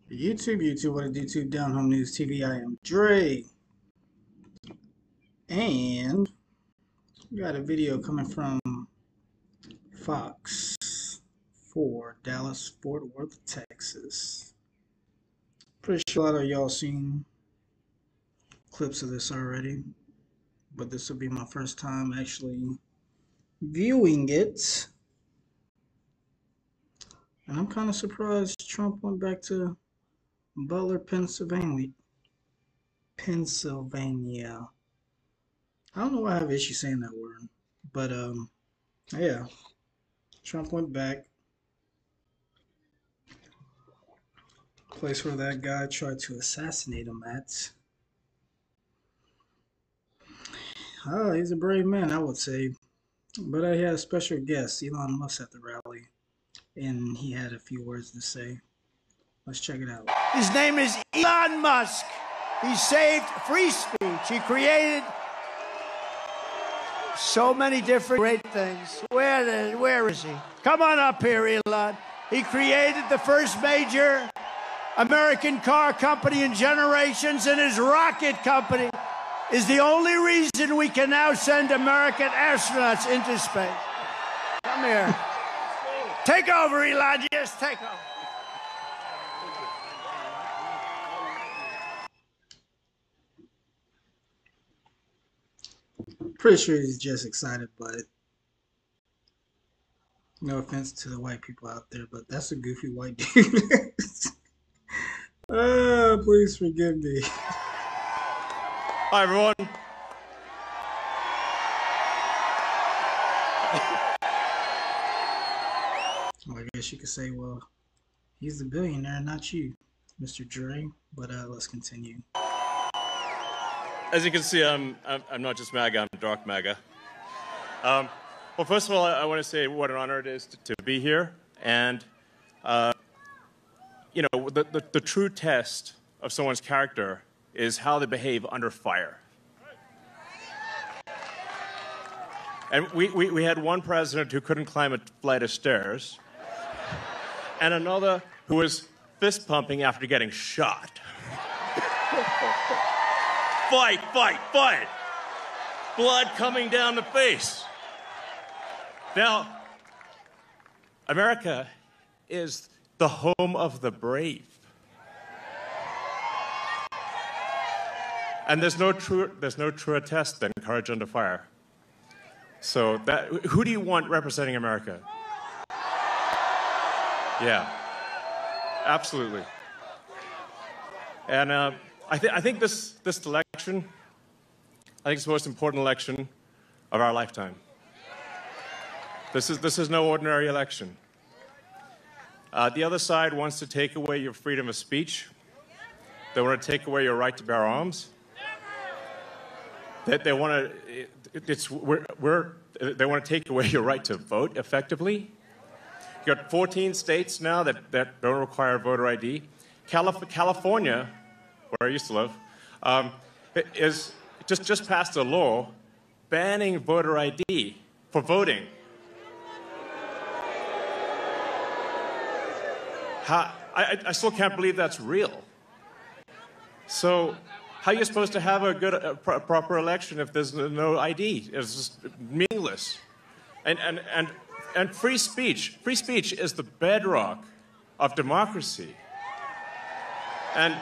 YouTube, what a YouTube Down Home News TV. I am Dre, and we got a video coming from Fox for Dallas, Fort Worth, Texas. Pretty sure a lot of y'all seen clips of this already, but this will be my first time actually viewing it. And I'm kind of surprised Trump went back to Butler, Pennsylvania. I don't know why I have issue saying that word, but yeah, Trump went back. Place where that guy tried to assassinate him at. Oh, he's a brave man, I would say. But he had a special guest, Elon Musk, at the rally, and he had a few words to say. Let's check it out. His name is Elon Musk. He saved free speech. He created so many different great things. Where is he? Come on up here, Elon. He created the first major American car company in generations, and his rocket company is the only reason we can now send American astronauts into space. Come here. Take over, Elon. Yes, take over. Pretty sure he's just excited, but no offense to the white people out there, but that's a goofy white dude. Please forgive me. Hi, everyone. Well, I guess you could say, well, he's the billionaire, not you, Mr. Dre. But let's continue. As you can see, I'm not just MAGA, I'm dark MAGA. Well, first of all, I want to say what an honor it is to be here. And, you know, the true test of someone's character is how they behave under fire. And we had one president who couldn't climb a flight of stairs, and another who was fist pumping after getting shot. Fight, fight, fight! Blood coming down the face. Now, America is the home of the brave. And there's no truer test than courage under fire. So who do you want representing America? Yeah, absolutely. And I think this election, I think it's the most important election of our lifetime. This is no ordinary election. The other side wants to take away your freedom of speech. They want to take away your right to bear arms. They want to take away your right to vote effectively. You've got 14 states now that don't require voter ID. California, where I used to live, is just passed a law banning voter ID for voting. I still can't believe that's real. So how are you supposed to have a proper election if there's no ID? It's just meaningless. And free speech is the bedrock of democracy. And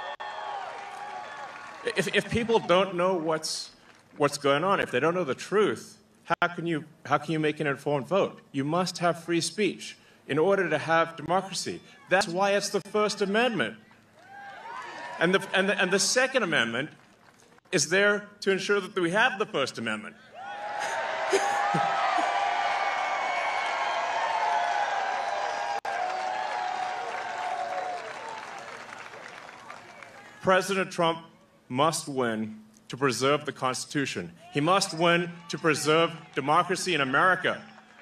if people don't know what's going on, if they don't know the truth, how can you make an informed vote? You must have free speech in order to have democracy. That's why it's the First Amendment. And the Second Amendment is there to ensure that we have the First Amendment. President Trump must win to preserve the Constitution. He must win to preserve democracy in America.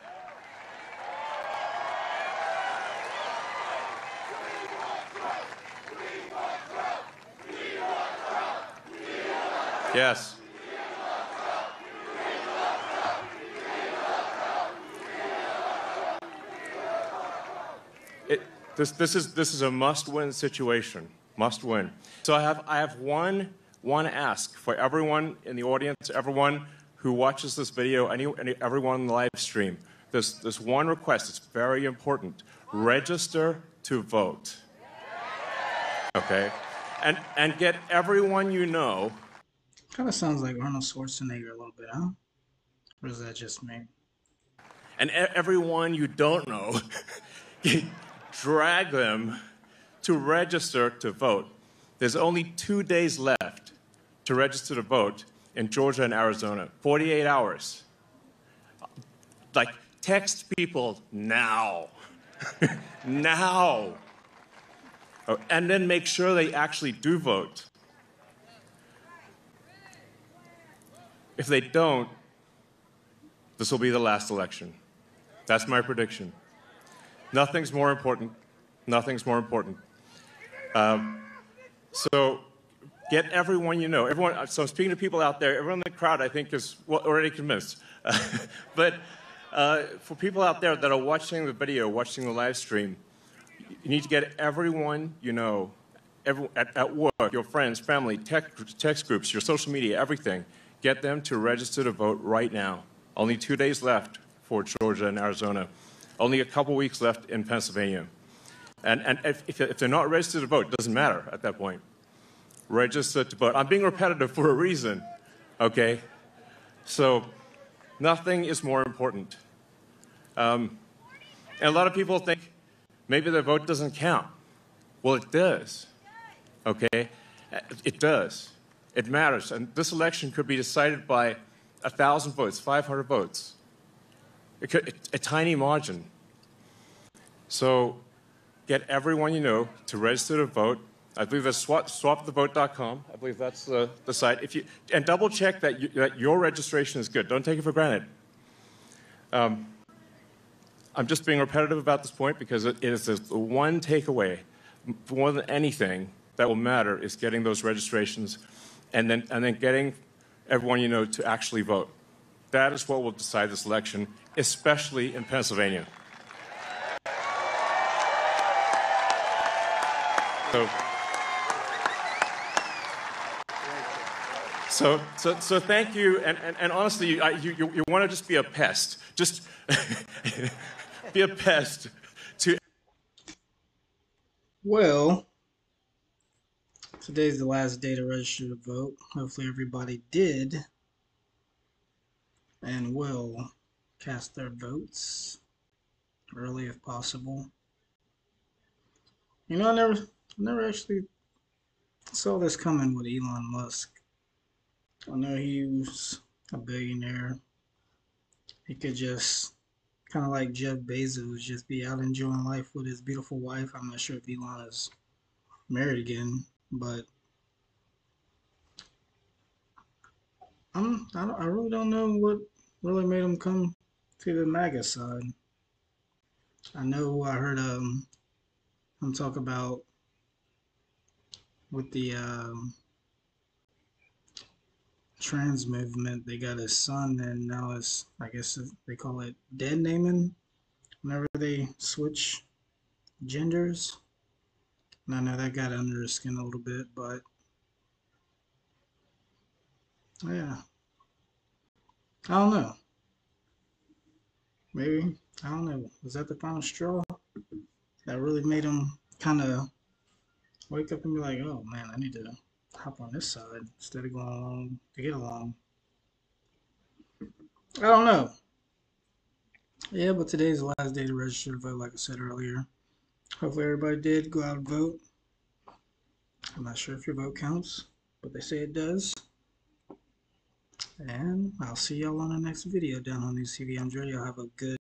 Yes. This is a must-win situation. Must win. So I have one ask for everyone in the audience, everyone who watches this video, everyone in the live stream. There's one request. It's very important. Register to vote. Okay? And get everyone you know. Kind of sounds like Arnold Schwarzenegger a little bit, huh? Or is that just me? And everyone you don't know, drag them to register to vote. There's only 2 days left to register to vote in Georgia and Arizona. 48 hours. Like, text people now. Now. Oh, and then make sure they actually do vote. If they don't, this will be the last election. That's my prediction. Nothing's more important. Nothing's more important. So get everyone you know. Everyone. So I'm speaking to people out there. Everyone in the crowd, I think, is already convinced. But for people out there that are watching the video, watching the live stream, you need to get everyone you know, at work, your friends, family, text groups, your social media, everything. Get them to register to vote right now. Only 2 days left for Georgia and Arizona. Only a couple weeks left in Pennsylvania. And if they're not registered to vote, it doesn't matter at that point. Register to vote. I'm being repetitive for a reason, okay? So nothing is more important. And a lot of people think maybe their vote doesn't count. Well, it does, okay? It does. It matters. And this election could be decided by 1,000 votes, 500 votes. A tiny margin. So get everyone you know to register to vote. I believe that's swapthevote.com. I believe that's the site. And double check that your registration is good. Don't take it for granted. I'm just being repetitive about this point because it is the one takeaway, more than anything, that will matter is getting those registrations and then getting everyone you know to actually vote. That is what will decide this election, especially in Pennsylvania. So thank you, and honestly, you want to just be a pest. Just be a pest to... Well, today's the last day to register to vote. Hopefully everybody did and will cast their votes early if possible. You know, I never actually saw this coming with Elon Musk. I know he's a billionaire. He could just, kind of like Jeff Bezos, just be out enjoying life with his beautiful wife. I'm not sure if Elon is married again, but I really don't know what really made him come to the MAGA side. I know I heard him talk about with the trans movement, they got his son, and now it's, I guess they call it dead naming whenever they switch genders. And I know that got under his skin a little bit, but yeah, I don't know. Maybe, I don't know. Was that the final straw that really made him kind of wake up and be like, oh man, I need to hop on this side instead of going along to get along? I don't know. Yeah, but today's the last day to register to vote, like I said earlier. Hopefully everybody did go out and vote. I'm not sure if your vote counts, but they say it does. And I'll see y'all on the next video down on News TV. I'm Dre. Y'all have a good